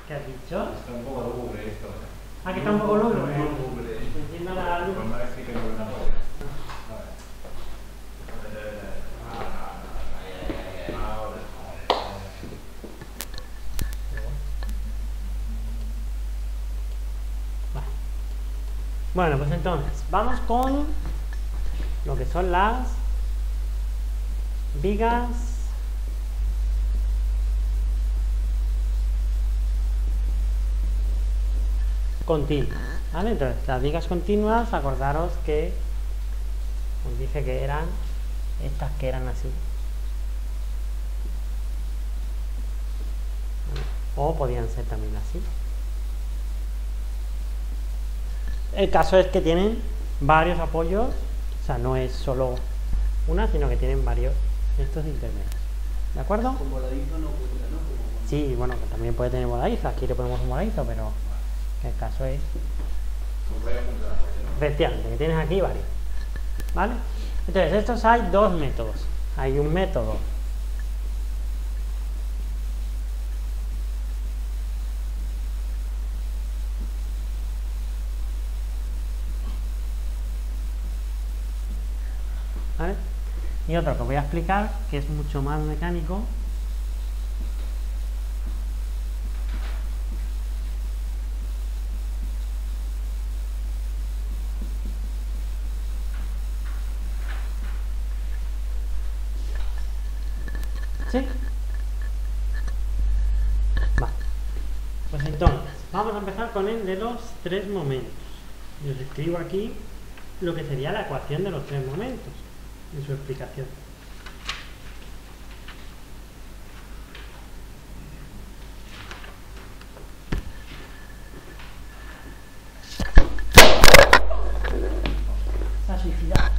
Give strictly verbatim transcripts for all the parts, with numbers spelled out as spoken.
¿Qué has dicho? Está un poco lúgubre esto. Ah, que está un poco lúgubre. Muy lúgubre. Encienda la luz. Pues no decir que no es una polla. A ver. Ahora. Vale. Bueno, pues entonces, vamos con lo que son las vigas continuas, ¿vale? Entonces, las vigas continuas, acordaros que os dije que eran estas que eran así. O podían ser también así. El caso es que tienen varios apoyos, o sea, no es solo una, sino que tienen varios estos intermedios. ¿De acuerdo? Con voladizo no cuenta, ¿no? Como... Sí, bueno, que también puede tener voladizo. Aquí le ponemos un voladizo, pero que el caso es Pues vaya junto a la polla, ¿no? efectivamente que tienes aquí varios. ¿Vale? Entonces, estos hay dos métodos. Hay un método ¿vale? Y otro que voy a explicar, que es mucho más mecánico. ¿Sí? Vale. Pues entonces, vamos a empezar con el de los tres momentos. Y os escribo aquí lo que sería la ecuación de los tres momentos en su explicación. Se ha suicidado.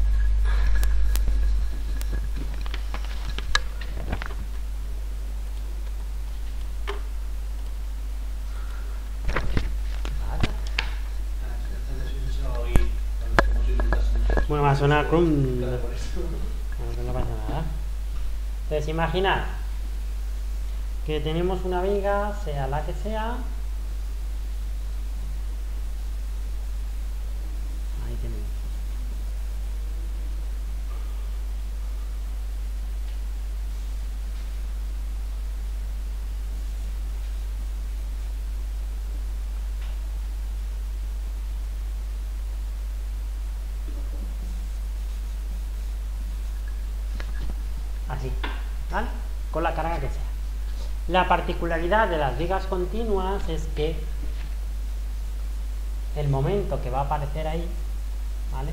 Bueno, va a sonar crum. Bueno, que no pasa nada. Entonces, imaginad que tenemos una viga, sea la que sea. Ahí tenemos. Así, ¿vale? Con la carga que sea. La particularidad de las vigas continuas es que el momento que va a aparecer ahí, ¿vale?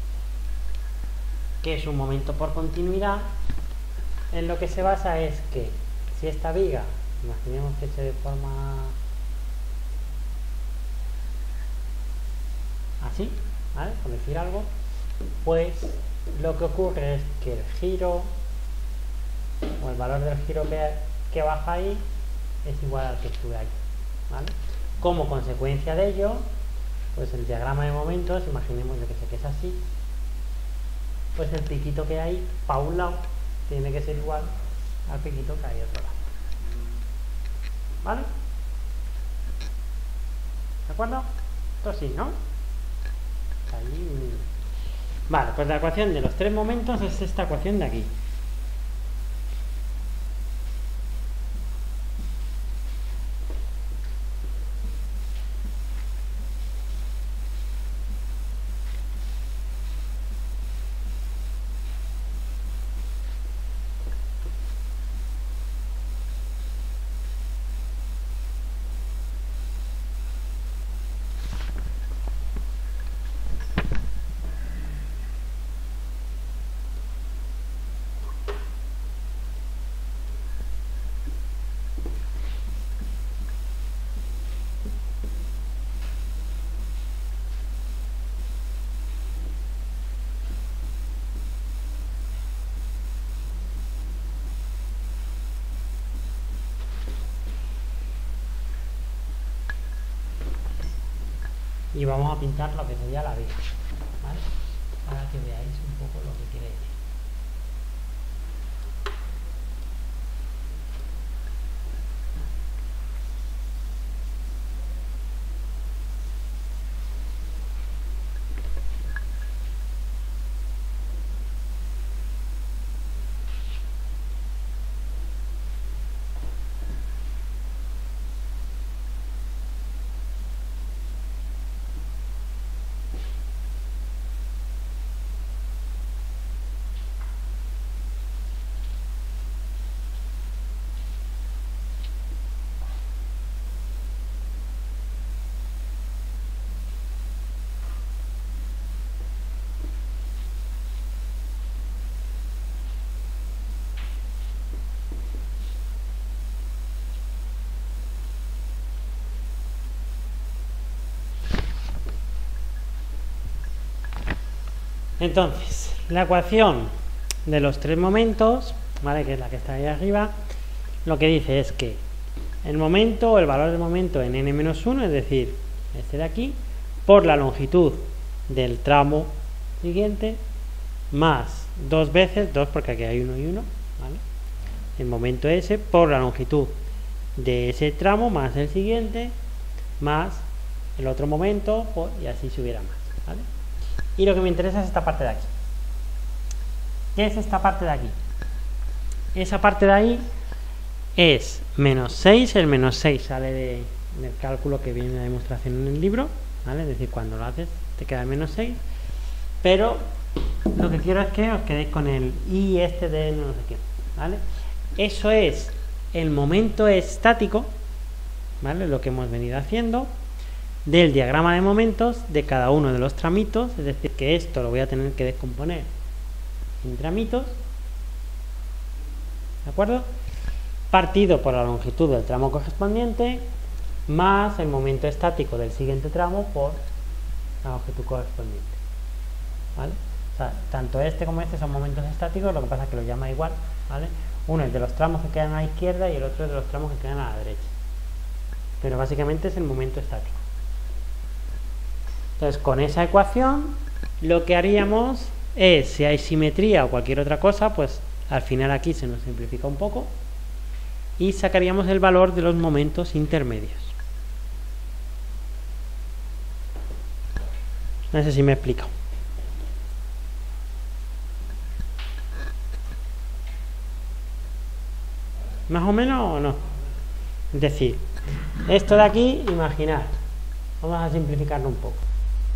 Que es un momento por continuidad, en lo que se basa es que si esta viga, imaginemos que se forma así, ¿vale? Por decir algo, pues lo que ocurre es que el giro o el valor del giro que, que baja ahí es igual al que sube ahí, ¿vale? Como consecuencia de ello, pues el diagrama de momentos, imaginemos yo que sé que es así, pues el piquito que hay para un lado tiene que ser igual al piquito que hay otro lado, ¿vale? ¿De acuerdo? Esto sí, ¿no? Ahí. Vale, pues la ecuación de los tres momentos es esta ecuación de aquí. Y vamos a pintar lo que sería la viga, ¿vale? Para que veáis un poco lo que quiere decir. Entonces, la ecuación de los tres momentos, ¿vale? Que es la que está ahí arriba, lo que dice es que el momento, el valor del momento en n menos uno, es decir, este de aquí, por la longitud del tramo siguiente, más dos veces, dos porque aquí hay uno y uno, ¿vale? El momento S por la longitud de ese tramo más el siguiente, más el otro momento, por, y así si hubiera más, ¿vale? Y lo que me interesa es esta parte de aquí. ¿Qué es esta parte de aquí? Esa parte de ahí es menos seis, el menos seis sale de, del cálculo que viene en la demostración en el libro, ¿vale? Es decir, cuando lo haces te queda menos seis, pero lo que quiero es que os quedéis con el i este de no sé qué, ¿vale? Eso es el momento estático, ¿vale? Lo que hemos venido haciendo del diagrama de momentos de cada uno de los tramitos, es decir, que esto lo voy a tener que descomponer en tramitos, ¿de acuerdo? Partido por la longitud del tramo correspondiente más el momento estático del siguiente tramo por la longitud correspondiente, ¿vale? O sea, tanto este como este son momentos estáticos, lo que pasa es que lo llama igual, ¿vale? Uno es de los tramos que quedan a la izquierda y el otro es de los tramos que quedan a la derecha, pero básicamente es el momento estático. Entonces, con esa ecuación lo que haríamos es, si hay simetría o cualquier otra cosa, pues al final aquí se nos simplifica un poco y sacaríamos el valor de los momentos intermedios. No sé si me he explicado. ¿Más o menos o no? Es decir, esto de aquí, imaginar, vamos a simplificarlo un poco.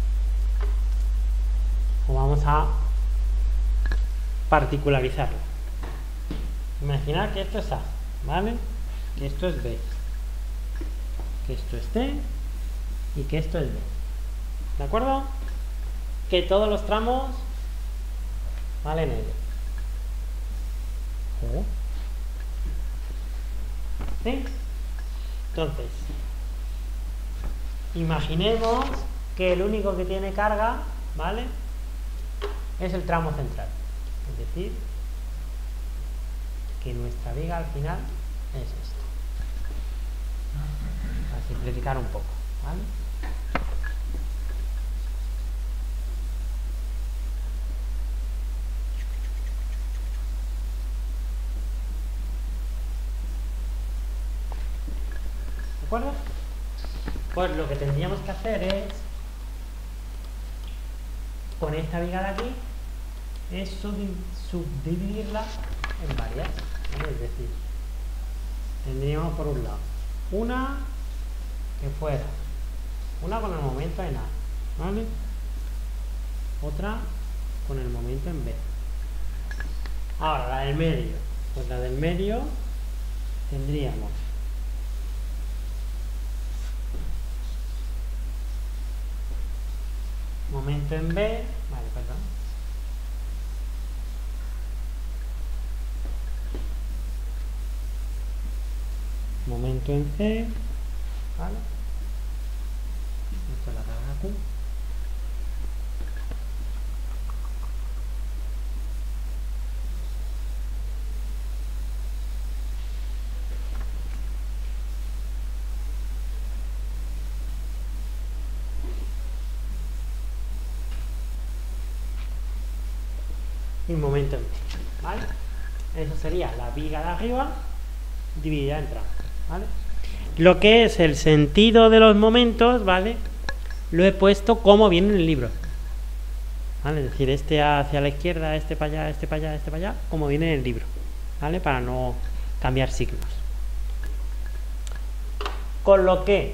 O vamos a particularizarlo. Imaginar que esto es A, ¿vale? Que esto es B, que esto es C y que esto es B. ¿De acuerdo? Que todos los tramos valen L. ¿Sí? Entonces, imaginemos que el único que tiene carga, ¿vale?, es el tramo central. Es decir, que nuestra viga al final es esto. Para simplificar un poco, ¿vale? ¿De acuerdo? Pues lo que tendríamos que hacer es, con esta viga de aquí, es subdividirla en varias, ¿vale? Es decir, tendríamos por un lado una que fuera una con el momento en A, ¿vale? Otra con el momento en B. Ahora la del medio, pues la del medio tendríamos momento en B, vale, perdón, momento en C, ¿vale? Esto es la carga Q. Y momento en B, ¿vale? Eso sería la viga de arriba dividida en tramos, ¿vale? Lo que es el sentido de los momentos, ¿vale?, lo he puesto como viene en el libro, ¿vale? Es decir, este hacia la izquierda, este para allá, este para allá, este para allá, como viene en el libro, ¿vale? Para no cambiar signos. Con lo que,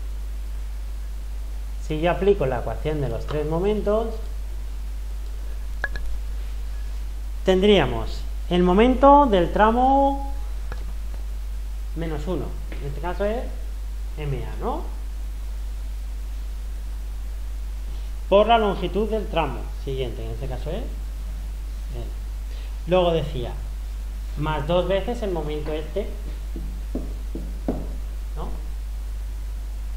si yo aplico la ecuación de los tres momentos, tendríamos el momento del tramo menos uno, en este caso es M A, ¿no?, por la longitud del tramo siguiente, en este caso es L. Luego decía, más dos veces el momento este, ¿no?,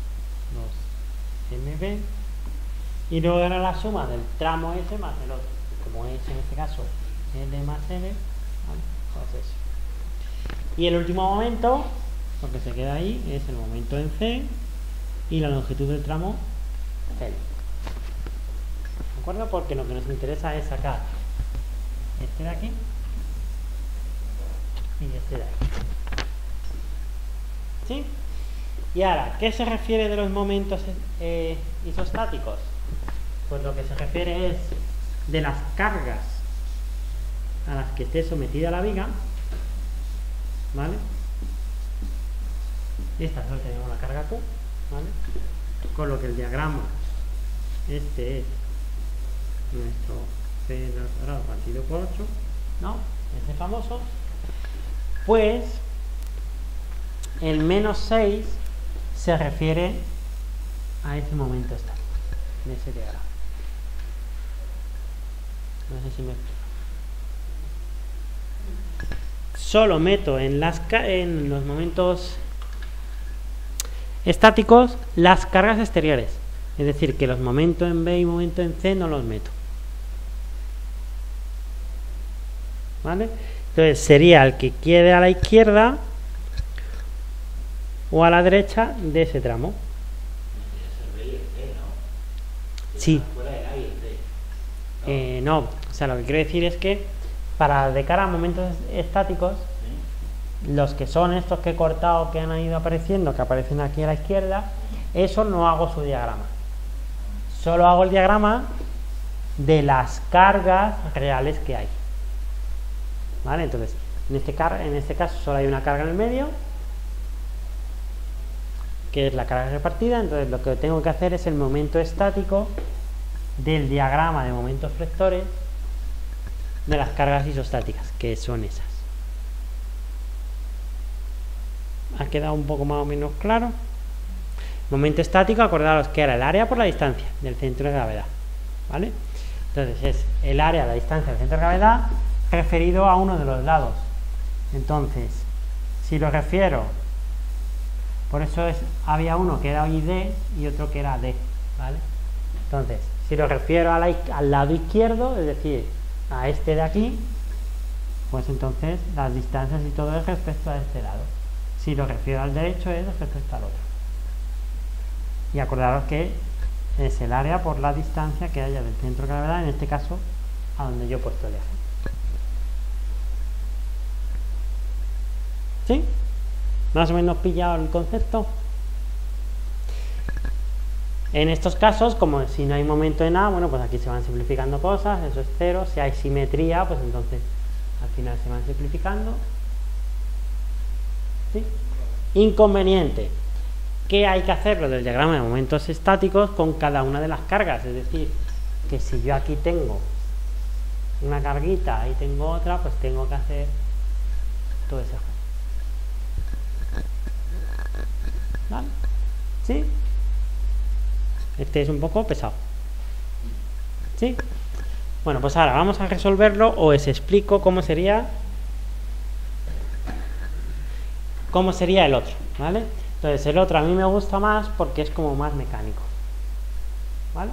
dos M B, y luego era la suma del tramo S más el otro. como es en este caso L más L, ¿vale? Pues eso. Y el último momento, lo que se queda ahí, es el momento en C y la longitud del tramo L. ¿De acuerdo? Porque lo que nos interesa es sacar este de aquí y este de aquí. ¿Sí? Y ahora, ¿qué se refiere de los momentos eh, isostáticos? Pues lo que se refiere es de las cargas a las que esté sometida la viga, ¿vale? Esta solo tenemos la carga Q, ¿vale? Con lo que el diagrama, este es nuestro P al cuadrado partido por ocho, ¿no? Ese famoso. Pues el menos seis se refiere a ese momento estático de ese diagrama. No sé si me explico. Solo meto en, las en los momentos estáticos las cargas exteriores, es decir, que los momentos en B y momentos en C no los meto, ¿vale? Entonces sería el que quede a la izquierda o a la derecha de ese tramo. Sí. Eh, no, o sea, lo que quiero decir es que para de cara a momentos estáticos, los que son estos que he cortado, que han ido apareciendo, que aparecen aquí a la izquierda, eso no hago su diagrama. Solo hago el diagrama de las cargas reales que hay. ¿Vale? Entonces, en este, en este caso solo hay una carga en el medio, que es la carga repartida. Entonces lo que tengo que hacer es el momento estático del diagrama de momentos flectores de las cargas isostáticas, que son esas. ¿Ha quedado un poco más o menos claro? Momento estático, acordaros que era el área por la distancia del centro de gravedad, ¿vale? Entonces es el área, la distancia del centro de gravedad referido a uno de los lados. Entonces, si lo refiero, por eso es, había uno que era I D y otro que era D, ¿vale? Entonces, si lo refiero a la, al lado izquierdo, es decir, a este de aquí, pues entonces las distancias y todo es respecto a este lado. Si lo refiero al derecho es respecto al otro. Y acordaros que es el área por la distancia que haya del centro de gravedad, en este caso a donde yo he puesto el eje. ¿Sí? ¿Más o menos pillado el concepto? En estos casos, como si no hay momento en A, bueno, pues aquí se van simplificando cosas, eso es cero. Si hay simetría, pues entonces al final se van simplificando. ¿Sí? Inconveniente, que hay que hacerlo del diagrama de momentos estáticos con cada una de las cargas, es decir, que si yo aquí tengo una carguita, ahí tengo otra, pues tengo que hacer todo ese juego. ¿Vale? ¿Sí? Este es un poco pesado. ¿Sí? Bueno, pues ahora vamos a resolverlo, o os explico cómo sería cómo sería el otro, ¿vale? Entonces el otro a mí me gusta más porque es como más mecánico, ¿vale?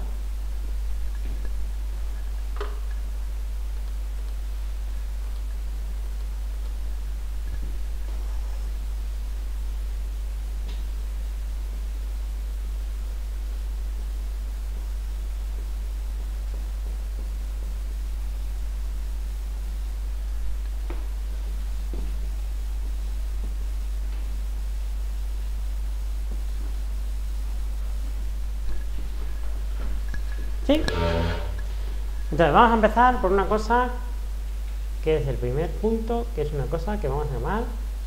¿Sí? Entonces vamos a empezar por una cosa que es el primer punto, que es una cosa que vamos a llamar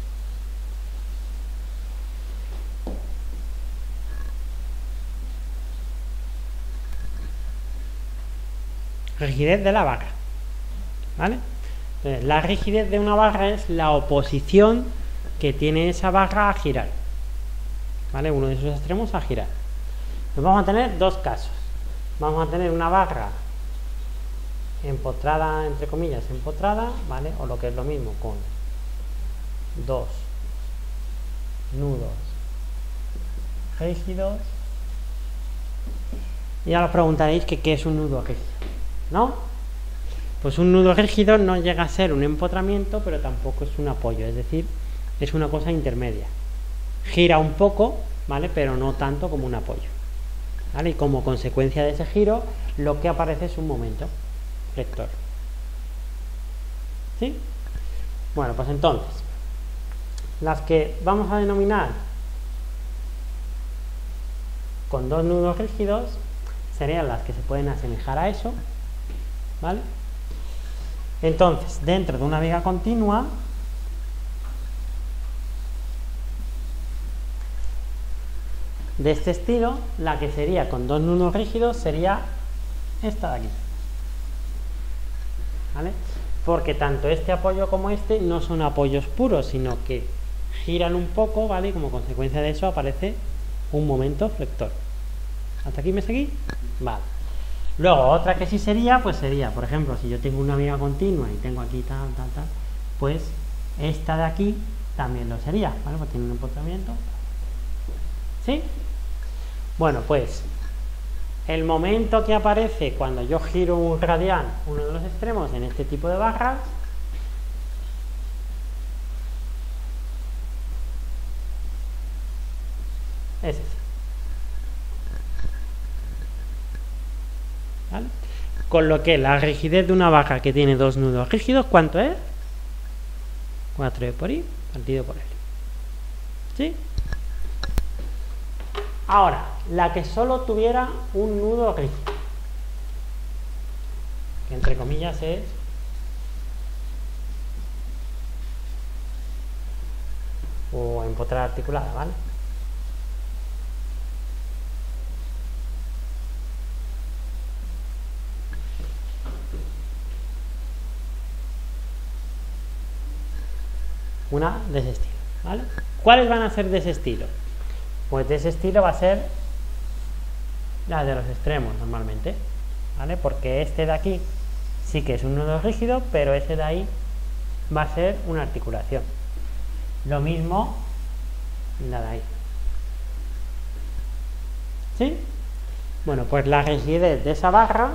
rigidez de la barra, ¿vale? Entonces, la rigidez de una barra es la oposición que tiene esa barra a girar, ¿vale? Uno de sus extremos a girar. Entonces vamos a tener dos casos. Vamos a tener una barra empotrada, entre comillas, empotrada, ¿vale? O lo que es lo mismo, con dos nudos rígidos. Y ahora os preguntaréis que qué es un nudo rígido, ¿no? Pues un nudo rígido no llega a ser un empotramiento, pero tampoco es un apoyo, es decir, es una cosa intermedia. Gira un poco, ¿vale? Pero no tanto como un apoyo, ¿vale? Y como consecuencia de ese giro, lo que aparece es un momento flector. ¿Sí? Bueno, pues entonces, las que vamos a denominar con dos nudos rígidos serían las que se pueden asemejar a eso, ¿vale? Entonces, dentro de una viga continua, de este estilo, la que sería con dos nudos rígidos sería esta de aquí, ¿vale? Porque tanto este apoyo como este no son apoyos puros, sino que giran un poco, ¿vale? Y como consecuencia de eso aparece un momento flector. ¿Hasta aquí me seguí? Vale. Luego, otra que sí sería, pues sería, por ejemplo, si yo tengo una viga continua y tengo aquí tal, tal, tal, pues esta de aquí también lo sería, ¿vale? Pues tiene un empotramiento. ¿Sí? Bueno, pues el momento que aparece cuando yo giro un radial, uno de los extremos, en este tipo de barras, es ese. ¿Vale? Con lo que la rigidez de una barra que tiene dos nudos rígidos, ¿cuánto es? cuatro e por i partido por l. ¿Sí? Ahora, la que solo tuviera un nudo rígido, que entre comillas es o empotrada articulada, ¿vale? Una de ese estilo, ¿vale? ¿Cuáles van a ser de ese estilo? Pues de ese estilo va a ser la de los extremos normalmente, ¿vale? Porque este de aquí sí que es un nudo rígido, pero ese de ahí va a ser una articulación. Lo mismo la de ahí. ¿Sí? Bueno, pues la rigidez de esa barra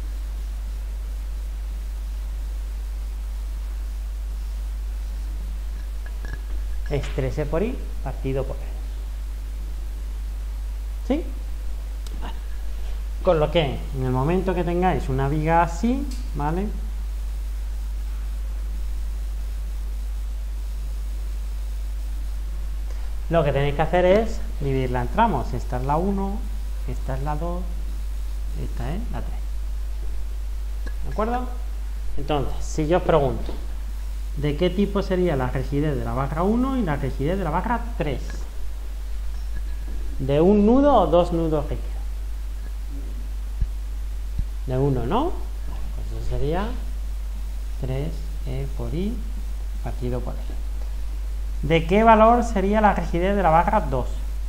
es tres e por i partido por l. ¿Sí? Vale. Con lo que en el momento que tengáis una viga así, ¿vale? Lo que tenéis que hacer es dividirla en tramos. Esta es la uno, esta es la dos, esta es la tres. ¿De acuerdo? Entonces, si yo os pregunto, ¿de qué tipo sería la rigidez de la barra uno y la rigidez de la barra tres? ¿De un nudo o dos nudos rígidos? De uno, ¿no? Pues eso sería tres e por i partido por l. ¿De qué valor sería la rigidez de la barra dos?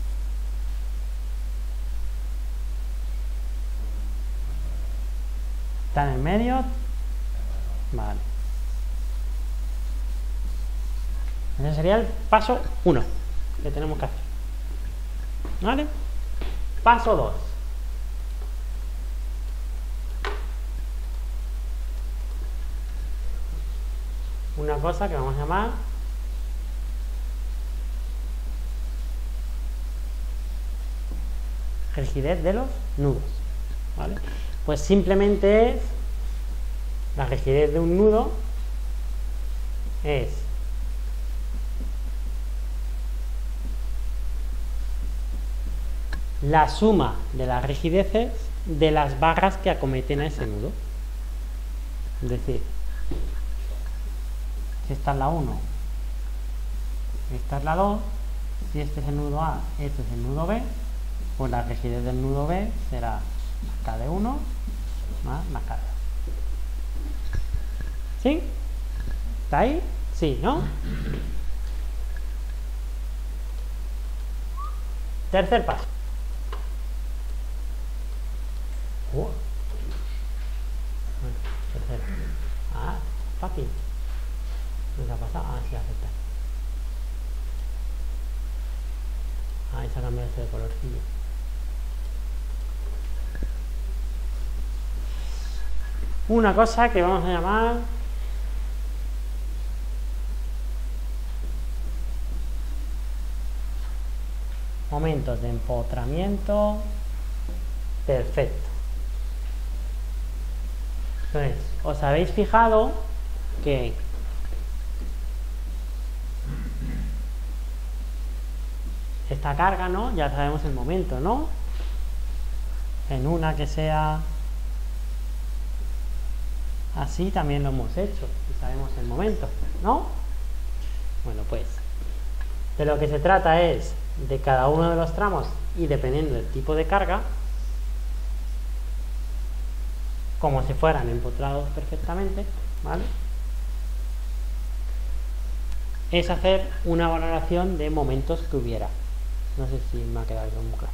¿Está en el medio? Vale. Ese sería el paso uno que tenemos que hacer. ¿Vale? Paso dos. Una cosa que vamos a llamar rigidez de los nudos. ¿Vale? Pues simplemente es la rigidez de un nudo es la suma de las rigideces de las barras que acometen a ese nudo. Es decir, si esta es la uno, esta es la dos, si este es el nudo A, este es el nudo B, pues la rigidez del nudo B será K de uno más más K de dos. ¿Sí? ¿Está ahí? Sí, ¿no? Tercer paso. Oh. Tercero. Ah, fácil. ¿No se ha pasado? Ah, sí, acepta. Ah, y se ha cambiado este de colorcillo. una cosa que vamos a llamar momentos de empotramiento perfecto. Entonces, os habéis fijado que esta carga, ¿no? Ya sabemos el momento, ¿no? En una que sea así también lo hemos hecho y sabemos el momento, ¿no? Bueno, pues de lo que se trata es de cada uno de los tramos y dependiendo del tipo de carga, como si fueran empotrados perfectamente, ¿vale? Es hacer una valoración de momentos que hubiera. No sé si me ha quedado muy claro.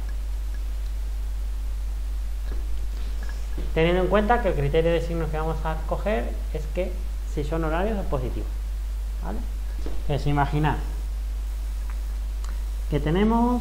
Teniendo en cuenta que el criterio de signos que vamos a coger es que si son horarios o positivos, ¿vale? Entonces imaginad que tenemos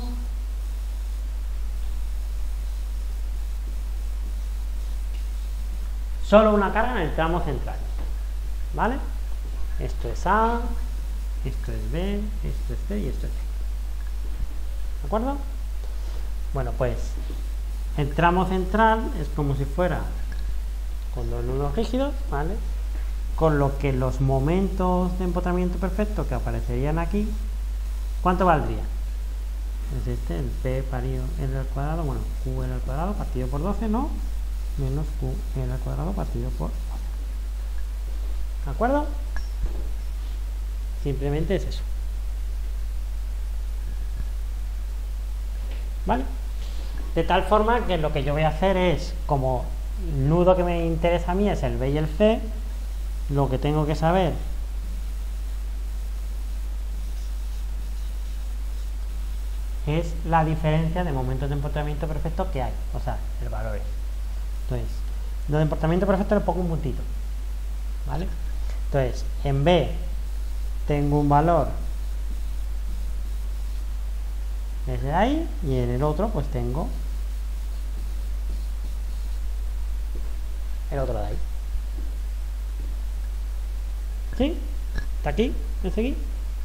solo una carga en el tramo central, ¿vale? Esto es A, esto es B, esto es C y esto es C. ¿De acuerdo? Bueno, pues el tramo central es como si fuera con dos nudos rígidos, ¿vale? Con lo que los momentos de empotramiento perfecto que aparecerían aquí, ¿cuánto valdría? Es este, el P parido L al cuadrado, bueno, Q L al cuadrado partido por doce, ¿no? Menos Q L al cuadrado partido por doce. ¿De acuerdo? Simplemente es eso. ¿Vale? De tal forma que lo que yo voy a hacer es, como el nudo que me interesa a mí es el B y el C, lo que tengo que saber es la diferencia de momentos de empotramiento perfecto que hay, o sea, el valor es. Entonces, lo de empotramiento perfecto le pongo un puntito, ¿vale? Entonces, en B tengo un valor desde ahí y en el otro pues tengo el otro de ahí. ¿Sí? ¿Está aquí? ¿Me seguí?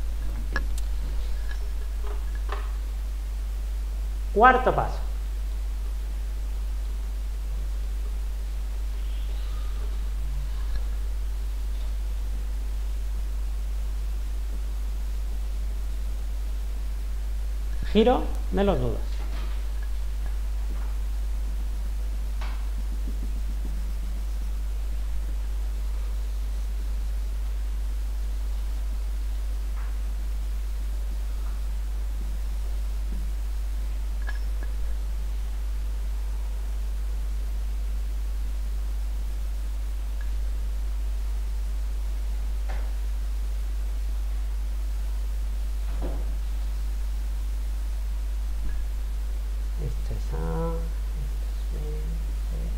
Cuarto paso. Giro de los nudos. Esto es A, esto es B, C.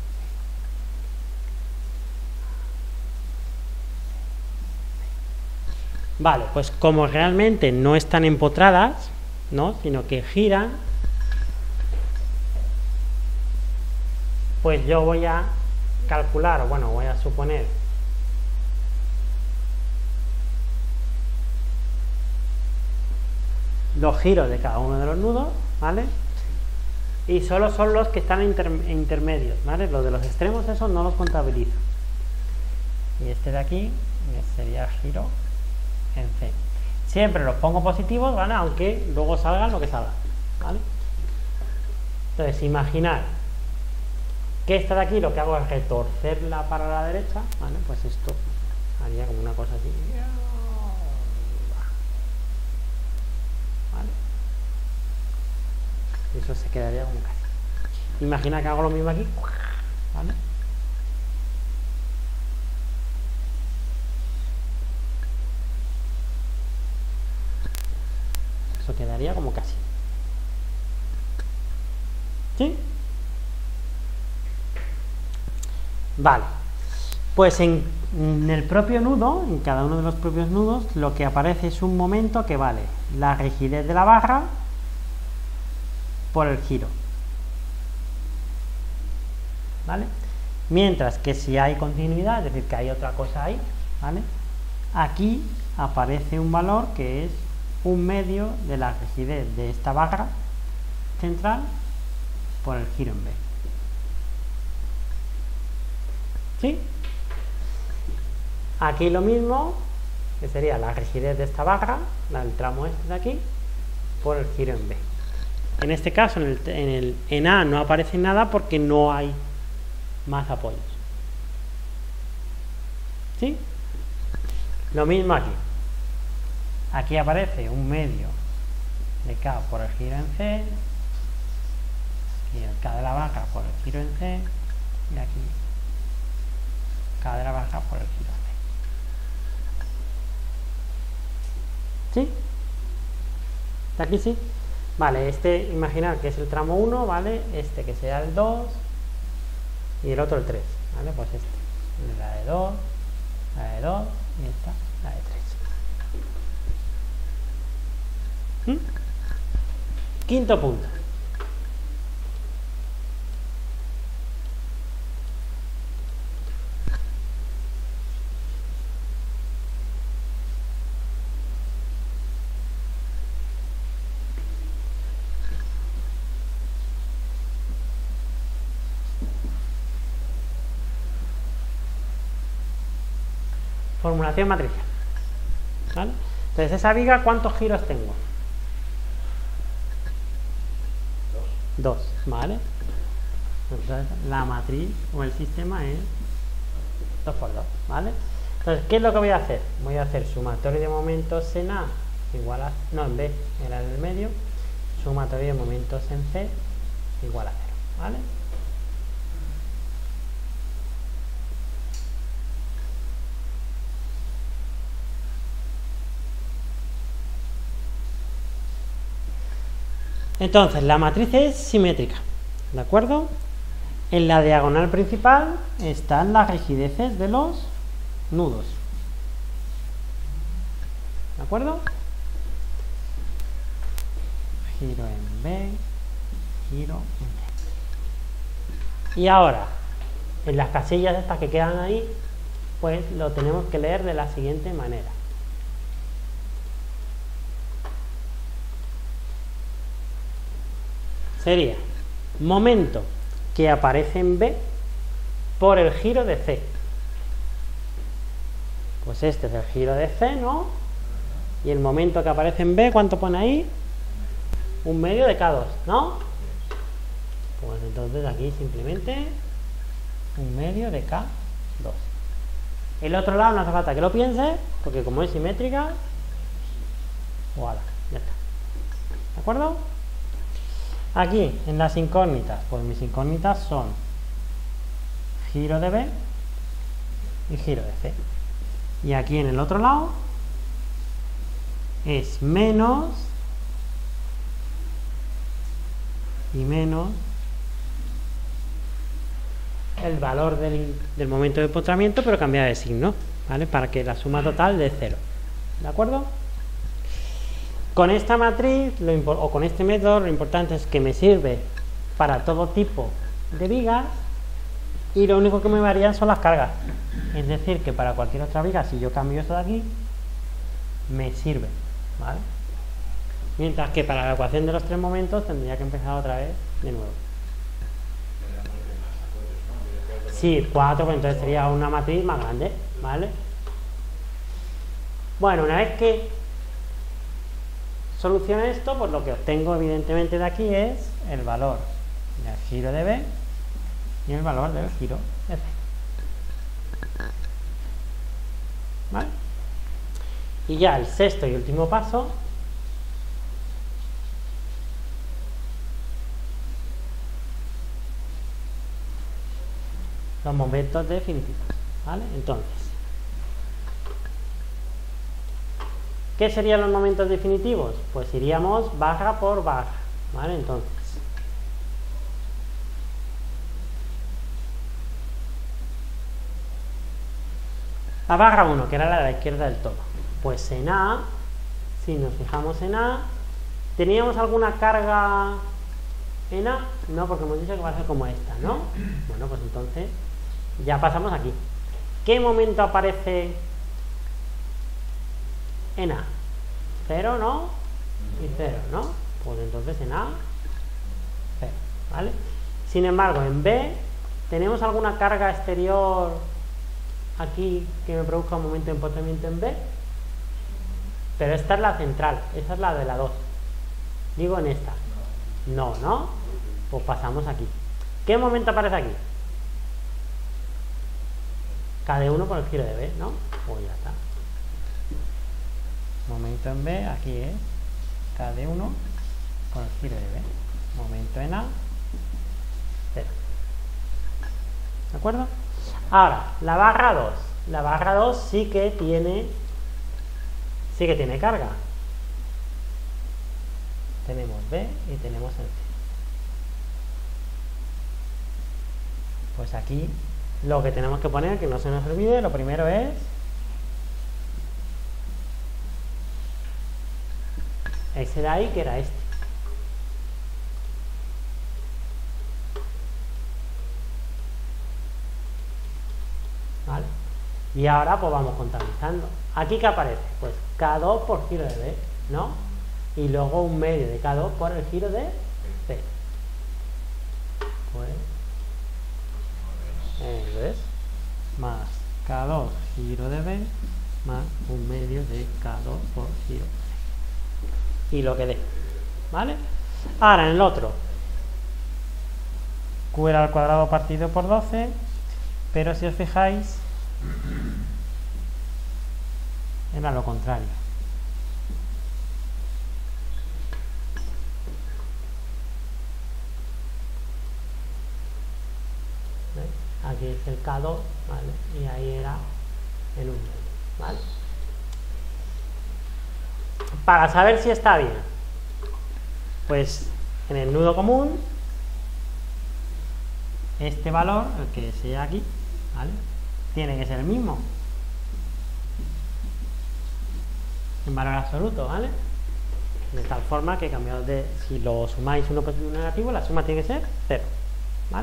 Vale, pues como realmente no están empotradas, ¿no? Sino que giran, pues yo voy a calcular, o bueno, voy a suponer los giros de cada uno de los nudos, ¿vale? Y solo son los que están inter intermedios, ¿vale? Los de los extremos, esos no los contabilizo. Y este de aquí sería el giro en C. Siempre los pongo positivos, ¿vale? Aunque luego salgan lo que salga, ¿vale? Entonces, imaginar que esta de aquí lo que hago es retorcerla para la derecha, ¿vale? Pues esto haría como una cosa así. ¿Vale? Eso se quedaría como casi. Imagina que hago lo mismo aquí, ¿vale? Eso quedaría como casi. ¿Sí? Vale. Pues en, en el propio nudo, en cada uno de los propios nudos, lo que aparece es un momento que vale la rigidez de la barra por el giro, ¿vale? Mientras que si hay continuidad, es decir, que hay otra cosa ahí, ¿vale? Aquí aparece un valor que es un medio de la rigidez de esta barra central por el giro en B. ¿Sí? Aquí lo mismo, que sería la rigidez de esta barra, la del tramo este de aquí, por el giro en B. En este caso, en, el, en, el, en A no aparece nada porque no hay más apoyos. ¿Sí? Lo mismo aquí. Aquí aparece un medio de K por el giro en C, y el K de la barra por el giro en C, y aquí K de la barra por el giro en C. ¿Sí? ¿De aquí sí? Vale, este, imaginar que es el tramo uno, ¿vale? Este que sea el dos y el otro el tres, ¿vale? Pues este, la de dos, la de dos y esta, la de tres. ¿Mm? Quinto punto. Formulación matricial, ¿vale? Entonces, esa viga, ¿cuántos giros tengo? Dos, Dos ¿vale? Entonces, la matriz o el sistema es dos por dos, ¿vale? Entonces, ¿qué es lo que voy a hacer? Voy a hacer sumatorio de momentos en A igual a, no, en B, era en el medio, sumatorio de momentos en C igual a cero, ¿vale? Entonces, la matriz es simétrica, ¿de acuerdo? En la diagonal principal están las rigideces de los nudos, ¿de acuerdo? Giro en B, giro en B. Y ahora, en las casillas estas que quedan ahí, pues lo tenemos que leer de la siguiente manera. Sería momento que aparece en B por el giro de C. Pues este es el giro de C, ¿no? Y el momento que aparece en B, ¿cuánto pone ahí? Un medio de K dos, ¿no? Pues entonces aquí simplemente un medio de K dos. El otro lado no hace falta que lo piense, porque como es simétrica, voilà, ya está. ¿De acuerdo? Aquí, en las incógnitas, pues mis incógnitas son giro de B y giro de C. Y aquí en el otro lado es menos y menos el valor del, del momento de empotramiento, pero cambiado de signo, ¿vale? Para que la suma total dé cero. ¿De acuerdo? Con esta matriz, lo o con este método, lo importante es que me sirve para todo tipo de vigas y lo único que me varían son las cargas. Es decir, que para cualquier otra viga, si yo cambio esto de aquí, me sirve, ¿vale? Mientras que para la ecuación de los tres momentos tendría que empezar otra vez de nuevo. Sí, cuatro, pues entonces sería una matriz más grande, ¿vale? Bueno, una vez que soluciono esto, pues lo que obtengo evidentemente de aquí es el valor del giro de B y el valor del giro de C. ¿Vale? Y ya el sexto y último paso los momentos definitivos, ¿vale? Entonces, ¿qué serían los momentos definitivos? Pues iríamos barra por barra, ¿vale? Entonces, la barra uno, que era la de la izquierda del todo, pues en A, si nos fijamos en A, ¿teníamos alguna carga en A? No, porque hemos dicho que va a ser como esta, ¿no? Bueno, pues entonces Ya pasamos aquí. ¿Qué momento aparece en A? Cero, ¿no? Y cero, ¿no? Pues entonces en A, cero, ¿vale? Sin embargo, en B, ¿tenemos alguna carga exterior aquí que me produzca un momento de empotramiento en B? Pero esta es la central, esa es la de la dos. Digo en esta. No, ¿no? Pues pasamos aquí. ¿Qué momento aparece aquí? K de uno por el giro de B, ¿no? Pues ya está. Momento en B, aquí es K de uno por el giro de B. Momento en A, cero. ¿De acuerdo? Ahora, la barra dos. La barra dos sí que tiene sí que tiene carga. Tenemos B y tenemos el C. Pues aquí lo que tenemos que poner, que no se nos olvide, lo primero es ese de ahí, que era este. ¿Vale? Y ahora pues vamos contabilizando. ¿Aquí qué aparece? Pues K dos por giro de B, ¿no? Y luego un medio de K dos por el giro de C. Pues eso es. Más K dos giro de B más un medio de K dos por giro de C. Y lo que dé. ¿Vale? Ahora en el otro. Q al cuadrado partido por doce. Pero si os fijáis, era lo contrario. ¿Veis? Aquí es el K dos, ¿vale? Y ahí era el uno, ¿vale? Para saber si está bien, pues en el nudo común, este valor, el que sea aquí, ¿vale? Tiene que ser el mismo en valor absoluto, ¿vale? De tal forma que cambiado de, si lo sumáis uno positivo y uno negativo, la suma tiene que ser cero, ¿vale?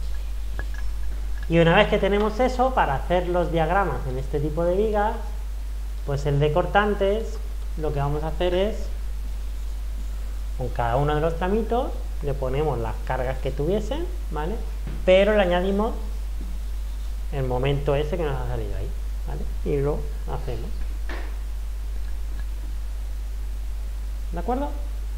Y una vez que tenemos eso, para hacer los diagramas en este tipo de vigas, pues el de cortantes, lo que vamos a hacer es, con cada uno de los tramitos, le ponemos las cargas que tuviesen, ¿vale? Pero le añadimos el momento ese que nos ha salido ahí, ¿vale? Y lo hacemos. ¿De acuerdo?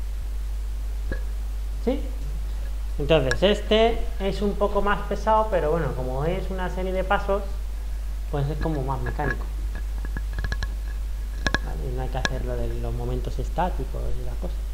¿Sí? Entonces, este es un poco más pesado, pero bueno, como es una serie de pasos, pues es como más mecánico. ¿Vale? Y no hay que hacer lo de los momentos estáticos y las cosas.